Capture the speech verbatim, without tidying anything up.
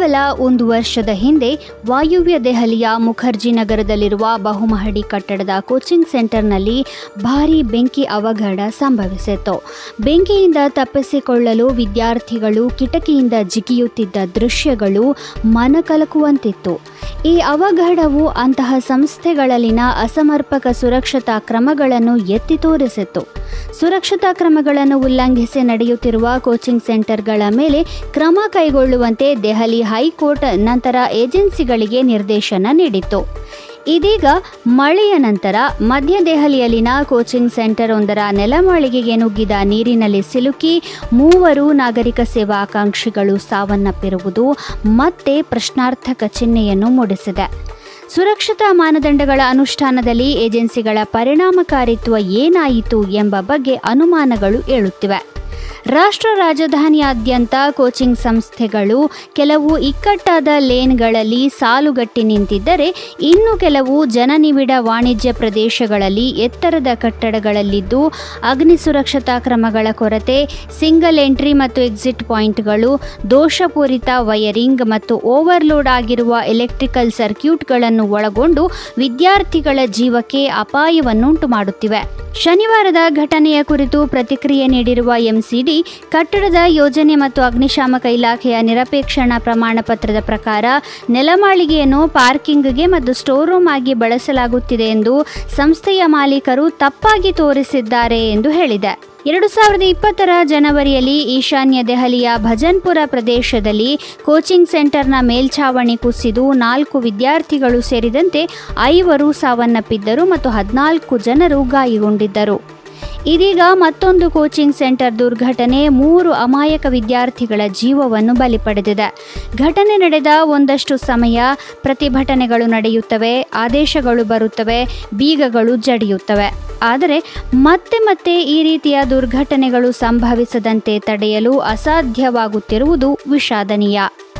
ಕೇವಲ ಒಂದು ವರ್ಷದ ಹಿಂದೆ ವಾಯುವ್ಯ ದೆಹಲಿಯ ಮುಖರ್ಜಿ ನಗರದಲ್ಲಿರುವ ಬಹುಮಹಡಿ ಕಟ್ಟಡದ ಕೋಚಿಂಗ್ ಸೆಂಟರ್ನಲ್ಲಿ ಭಾರೀ ಬೆಂಕಿ ಅವಘಡ ಸಂಭವಿಸಿತ್ತು. ಬೆಂಕಿಯಿಂದ ತಪ್ಪಿಸಿಕೊಳ್ಳಲು ವಿದ್ಯಾರ್ಥಿಗಳು ಕಿಟಕಿಯಿಂದ ಜಿಗಿಯುತ್ತಿದ್ದ ದೃಶ್ಯಗಳು ಮನಕಲಕುವಂತಿತ್ತು. ಈ ಅವಘಡವು ಅಂತಹ ಸಂಸ್ಥೆಗಳಲ್ಲಿನ ಅಸಮರ್ಪಕ ಸುರಕ್ಷತಾ ಕ್ರಮಗಳನ್ನು ಎತ್ತಿ ತೋರಿಸಿತ್ತು. ಸುರಕ್ಷತಾ ಕ್ರಮಗಳನ್ನು ಉಲ್ಲಂಘಿಸಿ ನಡೆಯುತ್ತಿರುವ ಕೋಚಿಂಗ್ ಸೆಂಟರ್ಗಳ ಮೇಲೆ ಕ್ರಮ ಕೈಗೊಳ್ಳುವಂತೆ ದೆಹಲಿ ಹೈಕೋರ್ಟ್ ನಂತರ ಏಜೆನ್ಸಿಗಳಿಗೆ ನಿರ್ದೇಶನ ನೀಡಿತ್ತು. ಇದೀಗ ಮಳೆಯ ನಂತರ ಮಧ್ಯ ದೆಹಲಿಯಲ್ಲಿನ ಕೋಚಿಂಗ್ ಸೆಂಟರ್ ಒಂದರ ನೆಲಮಾಳಿಗೆಗೆ ನುಗ್ಗಿದ ನೀರಿನಲ್ಲಿ ಸಿಲುಕಿ ಮೂವರು ನಾಗರಿಕ ಸೇವಾಕಾಂಕ್ಷಿಗಳು ಸಾವನ್ನಪ್ಪಿರುವುದು ಮತ್ತೆ ಪ್ರಶ್ನಾರ್ಥಕ ಚಿಹ್ನೆಯನ್ನು ಮೂಡಿಸಿದೆ. ಸುರಕ್ಷತಾ ಮಾನದಂಡಗಳ ಅನುಷ್ಠಾನದಲ್ಲಿ ಏಜೆನ್ಸಿಗಳ ಪರಿಣಾಮಕಾರಿತ್ವ ಏನಾಯಿತು ಎಂಬ ಬಗ್ಗೆ ಅನುಮಾನಗಳು ಏಳುತ್ತಿವೆ. ರಾಷ್ಟ್ರ ರಾಜಧಾನಿಯಾದ್ಯಂತ ಕೋಚಿಂಗ್ ಸಂಸ್ಥೆಗಳು ಕೆಲವು ಇಕ್ಕಟ್ಟಾದ ಲೇನ್ಗಳಲ್ಲಿ ಸಾಲುಗಟ್ಟಿ ನಿಂತಿದ್ದರೆ, ಇನ್ನು ಕೆಲವು ಜನನಿಬಿಡ ವಾಣಿಜ್ಯ ಪ್ರದೇಶಗಳಲ್ಲಿ ಎತ್ತರದ ಕಟ್ಟಡಗಳಲ್ಲಿದ್ದು ಅಗ್ನಿ ಸುರಕ್ಷತಾ ಕ್ರಮಗಳ ಕೊರತೆ, ಸಿಂಗಲ್ ಎಂಟ್ರಿ ಮತ್ತು ಎಕ್ಸಿಟ್ ಪಾಯಿಂಟ್ಗಳು, ದೋಷಪೂರಿತ ವೈರಿಂಗ್ ಮತ್ತು ಓವರ್ಲೋಡ್ ಆಗಿರುವ ಎಲೆಕ್ಟ್ರಿಕಲ್ ಸರ್ಕ್ಯೂಟ್ಗಳನ್ನು ಒಳಗೊಂಡು ವಿದ್ಯಾರ್ಥಿಗಳ ಜೀವಕ್ಕೆ ಅಪಾಯವನ್ನುಂಟು ಮಾಡುತ್ತಿವೆ. ಶನಿವಾರದ ಘಟನೆಯ ಕುರಿತು ಪ್ರತಿಕ್ರಿಯೆ ನೀಡಿರುವ ಎಂಸಿಡಿ, ಕಟ್ಟಡದ ಯೋಜನೆ ಮತ್ತು ಅಗ್ನಿಶಾಮಕ ಇಲಾಖೆಯ ನಿರಪೇಕ್ಷಣಾ ಪ್ರಮಾಣ ಪತ್ರದ ಪ್ರಕಾರ ನೆಲಮಾಳಿಗೆಯನ್ನು ಪಾರ್ಕಿಂಗ್ಗೆ ಮತ್ತು ಸ್ಟೋರ್ ರೂಮ್ ಆಗಿ ಬಳಸಲಾಗುತ್ತಿದೆ ಎಂದು ಸಂಸ್ಥೆಯ ಮಾಲೀಕರು ತಪ್ಪಾಗಿ ತೋರಿಸಿದ್ದಾರೆ ಎಂದು ಹೇಳಿದೆ. ಎರಡು ಸಾವಿರದ ಇಪ್ಪತ್ತರ ಜನವರಿಯಲ್ಲಿ ಈಶಾನ್ಯ ದೆಹಲಿಯ ಭಜನ್ಪುರ ಪ್ರದೇಶದಲ್ಲಿ ಕೋಚಿಂಗ್ ಸೆಂಟರ್ನ ಮೇಲ್ಛಾವಣಿ ಕುಸಿದು ನಾಲ್ಕು ವಿದ್ಯಾರ್ಥಿಗಳು ಸೇರಿದಂತೆ ಐವರು ಸಾವನ್ನಪ್ಪಿದ್ದರು ಮತ್ತು ಹದಿನಾಲ್ಕು ಜನರು ಗಾಯಗೊಂಡಿದ್ದರು. ಇದೀಗ ಮತ್ತೊಂದು ಕೋಚಿಂಗ್ ಸೆಂಟರ್ ದುರ್ಘಟನೆ ಮೂರು ಅಮಾಯಕ ವಿದ್ಯಾರ್ಥಿಗಳ ಜೀವವನ್ನು ಬಲಿ ಪಡೆದಿದೆ. ಘಟನೆ ನಡೆದ ಒಂದಷ್ಟು ಸಮಯ ಪ್ರತಿಭಟನೆಗಳು ನಡೆಯುತ್ತವೆ, ಆದೇಶಗಳು ಬರುತ್ತವೆ, ಬೀಗಗಳು ಜಡಿಯುತ್ತವೆ. ಆದರೆ ಮತ್ತೆ ಮತ್ತೆ ಈ ರೀತಿಯ ದುರ್ಘಟನೆಗಳು ಸಂಭವಿಸದಂತೆ ತಡೆಯಲು ಅಸಾಧ್ಯವಾಗುತ್ತಿರುವುದು ವಿಷಾದನೀಯ.